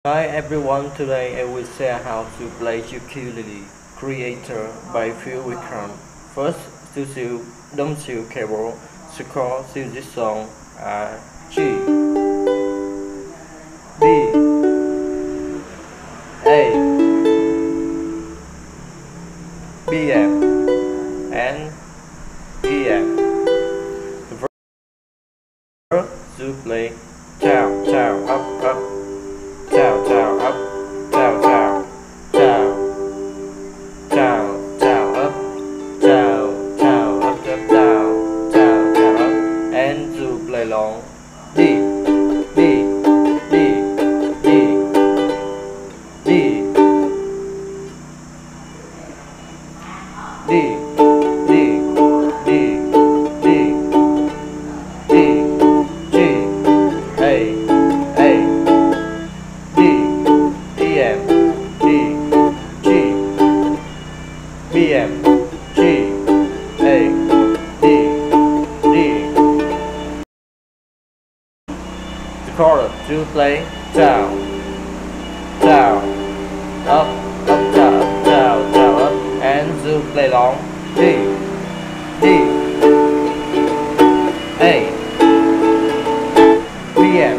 Hi everyone, today I will share how to play ukulele creator by Wickham. First, to choose don't choose cable, the chord in this song are G, B, A, BM, and EM. The verse to play down, down, up, up, down, down, up, down, down, down, down, down, up, down, down, up, up, down, down, down, up, and to play long D, D, D, D, D, D, D, D, D, D, G, A, D, EM, D, G, BM, G, A, D, D. The chorus to play down, down, up, up, down, up, down, down, up, and to play long D, D, A, BM,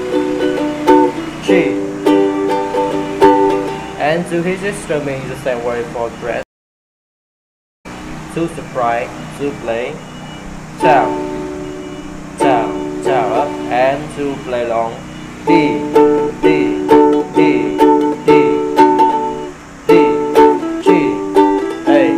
G, and to his instrument the same way for breath. To surprise, to play down, down, down, up, and to play long D, D, D, D, D, G, A,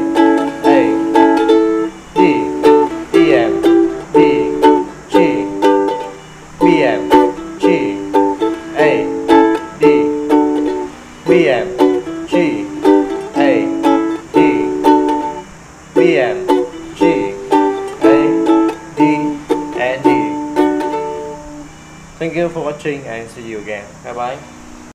D, EM, D, G, BM, G, A, D, BM, G, A, D, BM, G, A, D, and D. Thank you for watching and see you again. Bye bye.